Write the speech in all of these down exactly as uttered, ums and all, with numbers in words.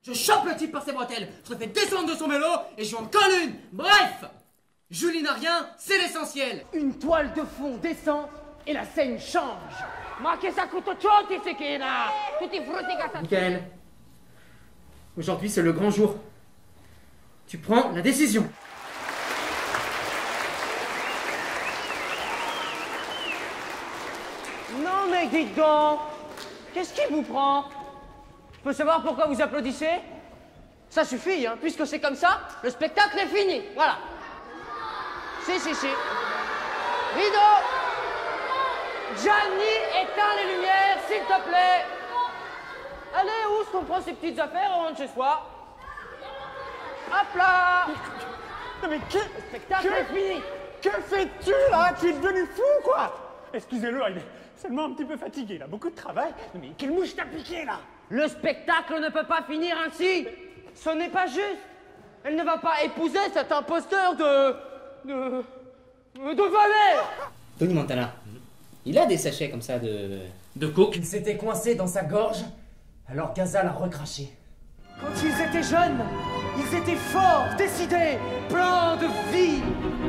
Je chope le type par ses bretelles, je le fais descendre de son vélo et je lui en colle une. Bref, Julie n'a rien, c'est l'essentiel. Une toile de fond descend et la scène change. Ma che sa tutto ciò ti si china! Tutti i frutti che... Michael, aujourd'hui c'est le grand jour. Tu prends la décision. Non mais dites donc, qu'est-ce qui vous prend? Je peux savoir pourquoi vous applaudissez? Ça suffit, hein, puisque c'est comme ça, le spectacle est fini, voilà. Si, si, si. Rideau! Gianni, éteins les lumières, s'il te plaît. Allez, Oust, on prend ses petites affaires, on rentre chez soi. Hop là! Non mais que... Le spectacle que, est fini. Que fais-tu là? Tu es devenu fou quoi? Excusez-le, il est seulement un petit peu fatigué, il a beaucoup de travail. Non mais quelle mouche t'a piqué là? Le spectacle ne peut pas finir ainsi. Ce n'est pas juste. Elle ne va pas épouser cet imposteur de... de... de valet. Tony Montana, il a des sachets comme ça de... de coke. Il s'était coincé dans sa gorge, alors Gaza l'a recraché. Quand ils étaient jeunes, ils étaient forts, décidés, pleins de vie.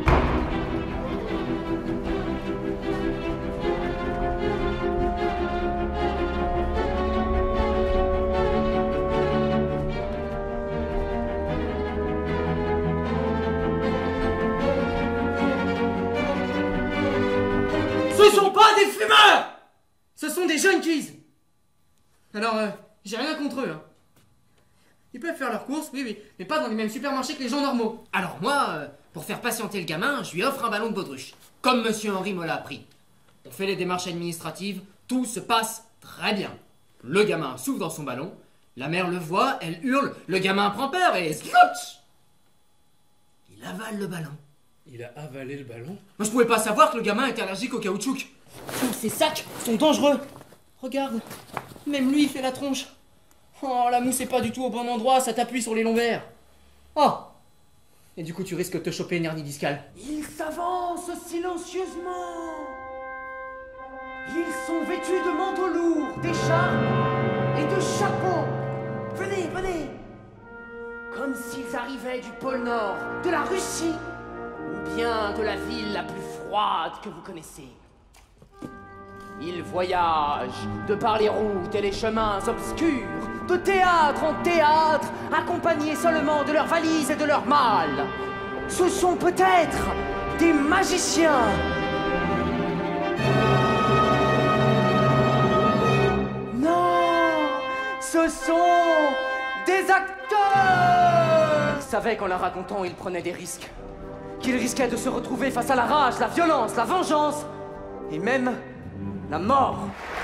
Ce sont pas des fumeurs! Ce sont des junkies! Alors, euh, j'ai rien contre eux, hein. Ils peuvent faire leurs courses, oui, oui, mais pas dans les mêmes supermarchés que les gens normaux. Alors moi, euh, pour faire patienter le gamin, je lui offre un ballon de baudruche. Comme Monsieur Henri me l'a appris. On fait les démarches administratives, tout se passe très bien. Le gamin souffle dans son ballon, la mère le voit, elle hurle, le gamin prend peur et... Scotch! Il avale le ballon. Il a avalé le ballon? Moi je pouvais pas savoir que le gamin était allergique au caoutchouc. Oh, ces sacs sont dangereux. Regarde, même lui il fait la tronche. Oh, la mousse est pas du tout au bon endroit, ça t'appuie sur les lombaires. Oh! Et du coup tu risques de te choper une hernie discale. Ils s'avancent silencieusement. Ils sont vêtus de manteaux lourds, d'écharpes et de chapeaux. Venez, venez. Comme s'ils arrivaient du pôle Nord, de la Russie, ou bien de la ville la plus froide que vous connaissez. Ils voyagent de par les routes et les chemins obscurs, de théâtre en théâtre, accompagnés seulement de leurs valises et de leurs malles. Ce sont peut-être des magiciens. Non, ce sont des acteurs. Ils savaient qu'en leur racontant, ils prenaient des risques. Qu'ils risquaient de se retrouver face à la rage, la violence, la vengeance, et même la mort.